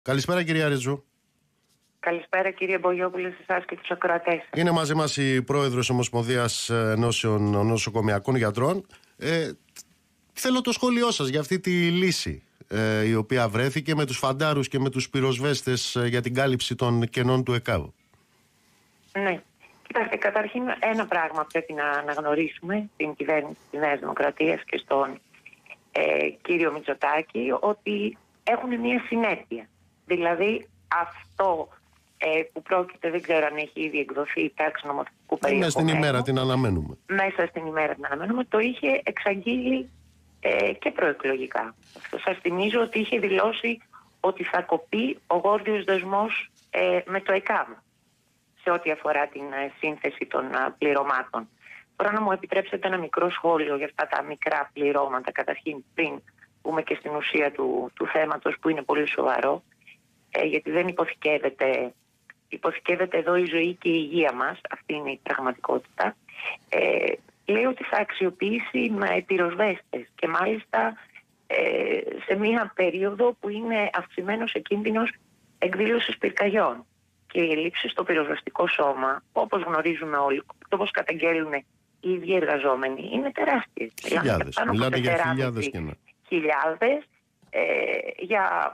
Καλησπέρα κυρία Ρετζού. Καλησπέρα κύριε Μπογιόπουλε, σε εσάς και τους ακροατές. Είναι μαζί μας η πρόεδρος Ομοσπονδίας Ενώσεων Νοσοκομιακών Γιατρών. Θέλω το σχόλιο σας για αυτή τη λύση η οποία βρέθηκε με τους φαντάρους και με τους πυροσβέστες για την κάλυψη των κενών του ΕΚΑΒ. Ναι. Κοιτάξτε, καταρχήν ένα πράγμα πρέπει να αναγνωρίσουμε στην κυβέρνηση της Νέας Δημοκρατίας και στον κύριο Μητσοτάκη, ότι έχουν μια συνέπεια. Δηλαδή αυτό που πρόκειται, δεν ξέρω αν έχει ήδη εκδοθεί η τάξη νομοθετικού περιεχομένου. Μέσα στην ημέρα την αναμένουμε. Μέσα στην ημέρα την αναμένουμε. Το είχε εξαγγείλει και προεκλογικά. Σας θυμίζω ότι είχε δηλώσει ότι θα κοπεί ο γόρδιος δεσμός με το ΕΚΑΒ σε ό,τι αφορά την σύνθεση των πληρωμάτων. Τώρα να μου επιτρέψετε ένα μικρό σχόλιο για αυτά τα μικρά πληρώματα, καταρχήν πριν πούμε και στην ουσία του θέματος, που είναι πολύ σοβαρό, γιατί δεν υποθηκεύεται εδώ η ζωή και η υγεία μας, αυτή είναι η πραγματικότητα. Λέει ότι θα αξιοποιήσει με πυροσβέστες και μάλιστα σε μια περίοδο που είναι αυξημένος ο κίνδυνος εκδήλωσης πυρκαγιών. Και οι ελλείψεις στο πυροσβεστικό σώμα, όπως γνωρίζουμε όλοι, όπως καταγγέλνουν οι ίδιοι εργαζόμενοι, είναι τεράστιες. Μιλάνε για χιλιάδες κενά. Χιλιάδες για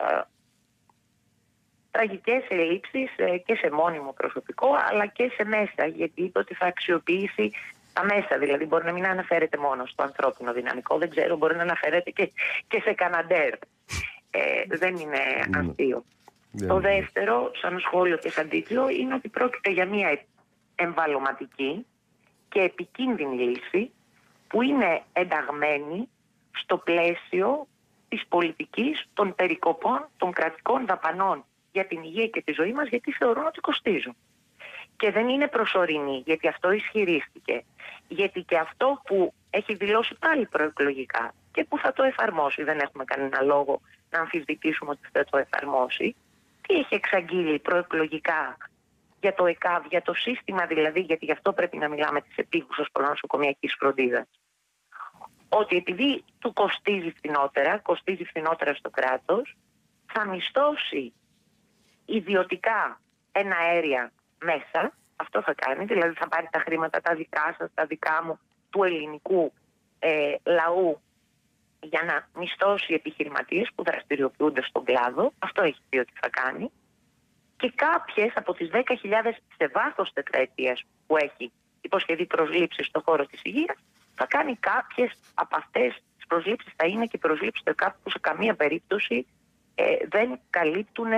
τραγικές ελλείψεις και σε μόνιμο προσωπικό, αλλά και σε μέσα, γιατί είπε ότι θα αξιοποιήσει τα μέσα. Δηλαδή μπορεί να μην αναφέρεται μόνο στο ανθρώπινο δυναμικό, δεν ξέρω, μπορεί να αναφέρεται και σε καναντέρ. Δεν είναι αστείο. Το δεύτερο, σαν σχόλιο και σαν τίτλο, είναι ότι πρόκειται για μια εμβαλωματική και επικίνδυνη λύση που είναι ενταγμένη στο πλαίσιο της πολιτικής των περικοπών των κρατικών δαπανών για την υγεία και τη ζωή μας, γιατί θεωρούν ότι κοστίζουν. Και δεν είναι προσωρινή, γιατί αυτό ισχυρίστηκε. Γιατί και αυτό που έχει δηλώσει πάλι προεκλογικά και που θα το εφαρμόσει, δεν έχουμε κανένα λόγο να αμφισβητήσουμε ότι θα το εφαρμόσει, τι έχει εξαγγείλει προεκλογικά για το ΕΚΑΒ, για το σύστημα δηλαδή, γιατί γι' αυτό πρέπει να μιλάμε της επίγουσας προνοσοκομιακής φροντίδας. Ότι επειδή του κοστίζει φθηνότερα στο κράτος, θα μισθώσει ιδιωτικά ένα αέρια μέσα, αυτό θα κάνει, δηλαδή θα πάρει τα χρήματα τα δικά σας, τα δικά μου, του ελληνικού λαού, για να μισθώσει επιχειρηματίες που δραστηριοποιούνται στον κλάδο. Αυτό έχει πει ότι θα κάνει. Και κάποιες από τις 10.000 σε βάθος τετραετίας που έχει υποσχεθεί προσλήψεις στον χώρο της υγείας, θα κάνει κάποιες από αυτές τις προσλήψεις, θα είναι και προσλήψεις που σε καμία περίπτωση δεν καλύπτουν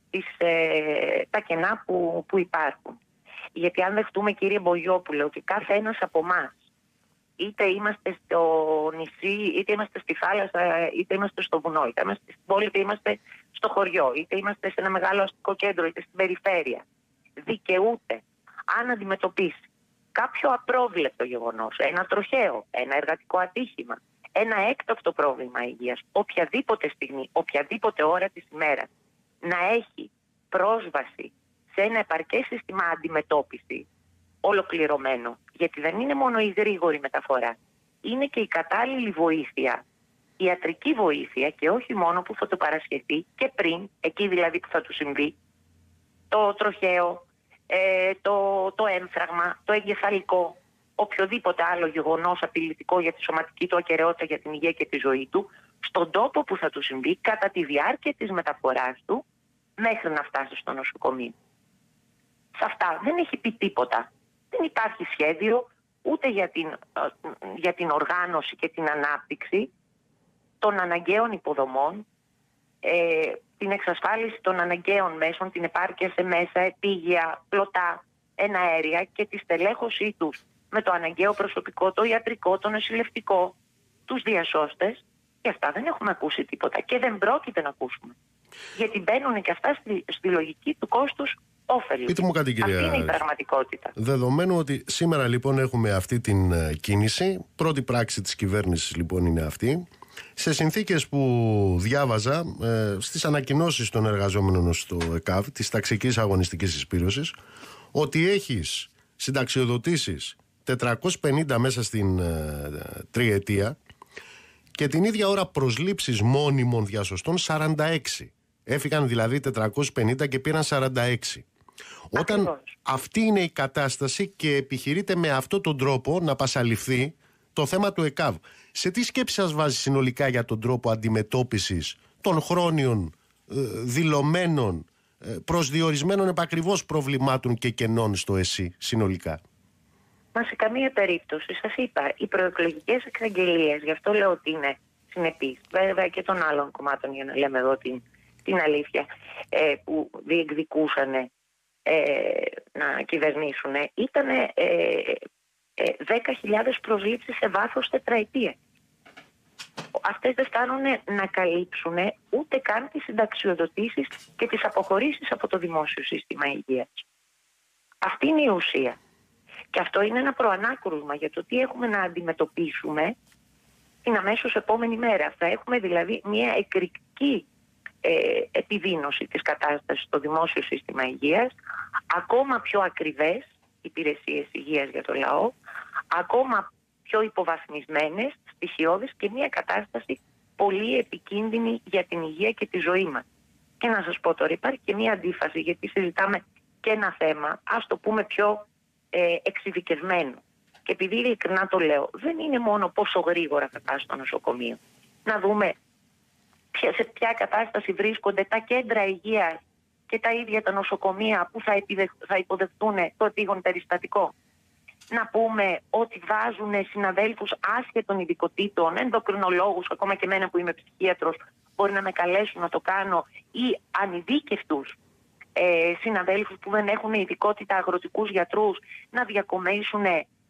τα κενά που υπάρχουν. Γιατί αν δεχτούμε, κύριε Μπογιόπουλε, ότι κάθε ένας από εμάς, είτε είμαστε στο νησί, είτε είμαστε στη θάλασσα, είτε είμαστε στο βουνό, είτε είμαστε στην πόλη, είτε είμαστε στο χωριό, είτε είμαστε σε ένα μεγάλο αστικό κέντρο, είτε στην περιφέρεια, δικαιούται, αν αντιμετωπίσει κάποιο απρόβλεπτο γεγονός, ένα τροχαίο, ένα εργατικό ατύχημα, ένα έκτακτο πρόβλημα υγείας, οποιαδήποτε στιγμή, οποιαδήποτε ώρα της ημέρας, να έχει πρόσβαση σε ένα επαρκές σύστημα αντιμετώπιση ολοκληρωμένο. Γιατί δεν είναι μόνο η γρήγορη μεταφορά, είναι και η κατάλληλη βοήθεια, η ιατρική βοήθεια, και όχι μόνο που θα το παρασχεθεί και πριν, εκεί δηλαδή που θα του συμβεί, το τροχαίο, το έμφραγμα, το εγκεφαλικό, οποιοδήποτε άλλο γεγονός απειλητικό για τη σωματική του ακεραιότητα, για την υγεία και τη ζωή του, στον τόπο που θα του συμβεί κατά τη διάρκεια της μεταφοράς του μέχρι να φτάσει στο νοσοκομείο. Σε αυτά δεν έχει πει τίποτα. Δεν υπάρχει σχέδιο ούτε για την οργάνωση και την ανάπτυξη των αναγκαίων υποδομών, την εξασφάλιση των αναγκαίων μέσων, την επάρκεια σε μέσα, επίγεια, πλωτά, εναέρια και τη στελέχωσή τους με το αναγκαίο προσωπικό, το ιατρικό, το νοσηλευτικό, τους διασώστες. Και αυτά δεν έχουμε ακούσει τίποτα και δεν πρόκειται να ακούσουμε. Γιατί μπαίνουν και αυτά στη λογική του κόστους όφελους. Πείτε μου κάτι, κυρία. Αυτή είναι η πραγματικότητα. Δεδομένου ότι σήμερα λοιπόν έχουμε αυτή την κίνηση, πρώτη πράξη της κυβέρνησης λοιπόν είναι αυτή, σε συνθήκες που διάβαζα στις ανακοινώσεις των εργαζόμενων στο ΕΚΑΒ, της ταξικής αγωνιστικής εισπήρωσης, ότι έχεις συνταξιοδοτήσεις 450 μέσα στην τριετία και την ίδια ώρα προσλήψεις μόνιμων διασωστών 46. Έφυγαν δηλαδή 450 και πήραν 46. Όταν αυτή είναι η κατάσταση και επιχειρείται με αυτόν τον τρόπο να πασαληφθεί το θέμα του ΕΚΑΒ, σε τι σκέψη σας βάζει συνολικά για τον τρόπο αντιμετώπισης των χρόνιων, δηλωμένων, προσδιορισμένων επακριβώς προβλημάτων και κενών στο ΕΣΥ συνολικά? Μα σε καμία περίπτωση, σας είπα, οι προεκλογικές εξαγγελίες, γι' αυτό λέω ότι είναι συνεπείς, βέβαια και των άλλων κομμάτων, για να λέμε εδώ την αλήθεια, που διεκδικούσαν να κυβερνήσουν, ήταν 10.000 προσλήψεις σε βάθος τετραετία. Αυτές δεν φτάνουν να καλύψουν ούτε καν τις συνταξιοδοτήσεις και τις αποχωρήσεις από το δημόσιο σύστημα υγείας. Αυτή είναι η ουσία. Και αυτό είναι ένα προανάκρουσμα για το τι έχουμε να αντιμετωπίσουμε την αμέσως επόμενη μέρα. Θα έχουμε δηλαδή μια εκρηκτική επιδείνωση της κατάστασης στο δημόσιο σύστημα υγείας, ακόμα πιο ακριβές υπηρεσίες υγείας για το λαό, ακόμα πιο υποβαθμισμένες, στοιχειώδεις και μια κατάσταση πολύ επικίνδυνη για την υγεία και τη ζωή μας. Και να σας πω τώρα, υπάρχει και μια αντίφαση, γιατί συζητάμε και ένα θέμα, ας το πούμε πιο εξειδικευμένο. Και επειδή ειλικρινά το λέω, δεν είναι μόνο πόσο γρήγορα θα πάει στο νοσοκομείο. Να δούμε σε ποια κατάσταση βρίσκονται τα κέντρα υγείας και τα ίδια τα νοσοκομεία που θα υποδεχτούν το επίγον περιστατικό. Να πούμε ότι βάζουν συναδέλφους άσχετων ειδικοτήτων, ενδοκρινολόγους, ακόμα και εμένα που είμαι ψυχίατρος, μπορεί να με καλέσουν να το κάνω, ή ανειδίκευτους συναδέλφους που δεν έχουν ειδικότητα, αγροτικούς γιατρούς, να διακομίσουν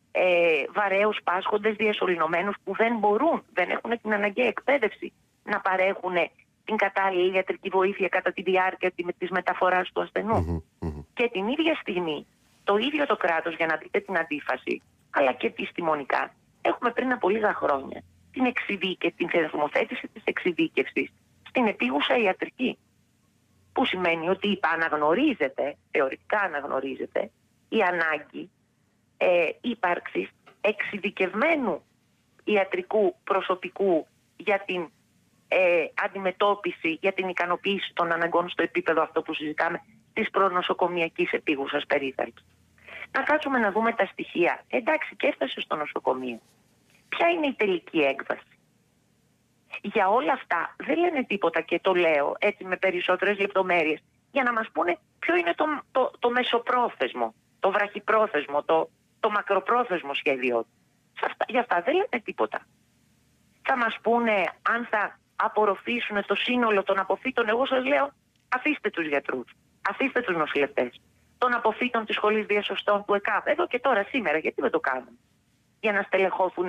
βαρέους πάσχοντες διασωληνωμένους που δεν μπορούν, δεν έχουν την αναγκαία εκπαίδευση να παρέχουν την κατάλληλη ιατρική βοήθεια κατά τη διάρκεια της μεταφοράς του ασθενού. Και την ίδια στιγμή το ίδιο το κράτος, για να δείτε την αντίφαση, αλλά και επιστημονικά, έχουμε πριν από λίγα χρόνια την θεσμοθέτηση της εξειδίκευσης στην επίγουσα ιατρική. Που σημαίνει ότι αναγνωρίζεται, θεωρητικά αναγνωρίζεται, η ανάγκη ύπαρξης εξειδικευμένου ιατρικού προσωπικού για την αντιμετώπιση, για την ικανοποίηση των αναγκών στο επίπεδο αυτό που συζητάμε της προνοσοκομιακής επίγουσας περίθαλψης. Να κάτσουμε να δούμε τα στοιχεία. Εντάξει, και έφτασε στο νοσοκομείο. Ποια είναι η τελική έκβαση? Για όλα αυτά δεν λένε τίποτα, και το λέω έτσι με περισσότερες λεπτομέρειες, για να μας πούνε ποιο είναι το μεσοπρόθεσμο, το βραχυπρόθεσμο, το μακροπρόθεσμο σχέδιο. Για αυτά δεν λένε τίποτα. Θα μας πούνε αν θα απορροφήσουν το σύνολο των αποφύτων. Εγώ σας λέω, αφήστε τους γιατρούς, αφήστε τους νοσηλευτές, των αποφύτων της σχολής διασωστών του ΕΚΑΒ, εδώ και τώρα σήμερα, γιατί δεν το κάνουν, για να στελεχώθουν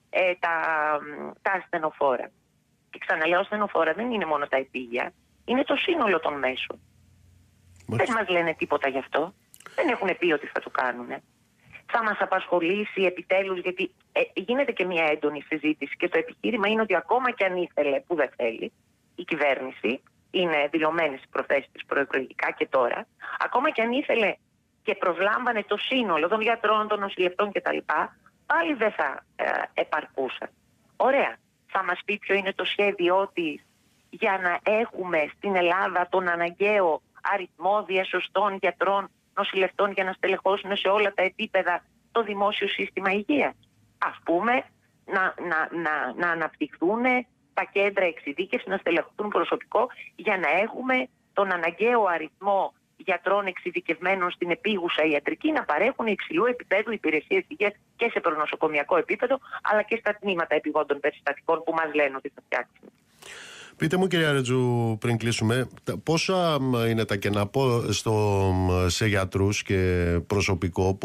τα ασθενοφόρα. Και ξαναλέω, ασθενοφόρα δεν είναι μόνο τα επίγεια, είναι το σύνολο των μέσων. Δεν μας λένε τίποτα γι' αυτό. Δεν έχουν πει ότι θα το κάνουν. Θα μας απασχολήσει επιτέλους, γιατί γίνεται και μια έντονη συζήτηση και το επιχείρημα είναι ότι ακόμα και αν ήθελε, που δεν θέλει, η κυβέρνηση, είναι δηλωμένες οι προθέσεις της προεκλογικά και τώρα, ακόμα και αν ήθελε και προσλάμβανε το σύνολο των γιατρών, των νοσηλευτών κτλ., πάλι δεν θα επαρκούσαν. Ωραία. Θα μας πει ποιο είναι το σχέδιό της για να έχουμε στην Ελλάδα τον αναγκαίο αριθμό διασωστών γιατρών, νοσηλευτών για να στελεχώσουν σε όλα τα επίπεδα το δημόσιο σύστημα υγείας. Ας πούμε, να αναπτυχθούν τα κέντρα εξειδίκευσης, να στελεχωθούν προσωπικό για να έχουμε τον αναγκαίο αριθμό γιατρών εξειδικευμένων στην επίγουσα ιατρική να παρέχουν υψηλού επίπεδου υπηρεσίες υγείας και σε προνοσοκομιακό επίπεδο, αλλά και στα τμήματα επιγόντων περιστατικών που μας λένε ότι θα φτιάξουν. Πείτε μου, κυρία Ρετζού, πριν κλείσουμε, πόσα είναι τα κενά σε γιατρούς και προσωπικό,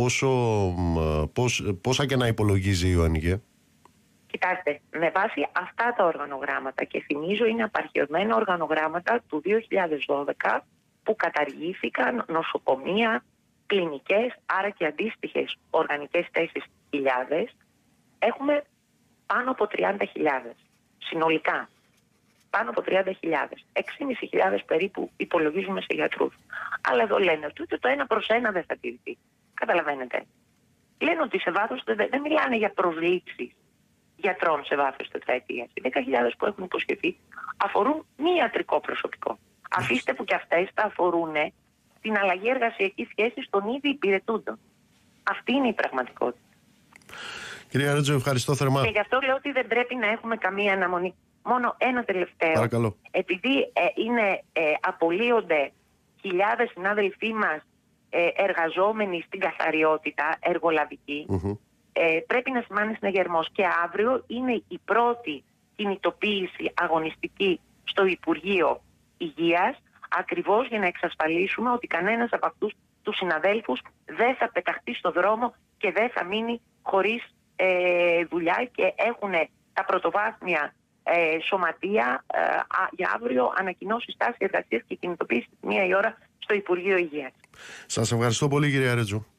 πόσα κενά υπολογίζει η ΟΑΝΓΕ? Κοιτάξτε, με βάση αυτά τα οργανογράμματα, και θυμίζω είναι απαρχαιωμένα οργανογράμματα του 2012 που καταργήθηκαν νοσοκομεία, κλινικές, άρα και αντίστοιχες οργανικές θέσεις χιλιάδες, έχουμε πάνω από 30.000 συνολικά. Πάνω από 30.000. 6.500 περίπου υπολογίζουμε σε γιατρούς. Αλλά εδώ λένε ότι ούτε το 1/1 δεν θα τηρηθεί. Καταλαβαίνετε. Λένε ότι σε βάθος, δεν μιλάνε για προσλήψεις γιατρών σε βάθος τετραετίας. Οι 10.000 που έχουν υποσχεθεί αφορούν μη ιατρικό προσωπικό. Αφήστε που και αυτές θα αφορούν την αλλαγή εργασιακής σχέσης των ήδη υπηρετούντων. Αυτή είναι η πραγματικότητα. Κυρία Ρέτζο, ευχαριστώ θερμά. Και γι' αυτό λέω ότι δεν πρέπει να έχουμε καμία αναμονή. Μόνο ένα τελευταίο. Παρακαλώ. Επειδή απολύονται χιλιάδες συνάδελφοί μας εργαζόμενοι στην καθαριότητα εργολαβική, πρέπει να σημάνει συναγερμός. Και αύριο είναι η πρώτη κινητοποίηση αγωνιστική στο Υπουργείο Υγείας, ακριβώς για να εξασφαλίσουμε ότι κανένας από αυτούς τους συναδέλφους δεν θα πεταχτεί στο δρόμο και δεν θα μείνει χωρίς δουλειά, και έχουν τα πρωτοβάθμια σωματεία για αύριο ανακοινώσει στάση εργασίας και κινητοποίηση 1 η ώρα στο Υπουργείο Υγείας. Σας ευχαριστώ πολύ, κυρία Ρέτζο.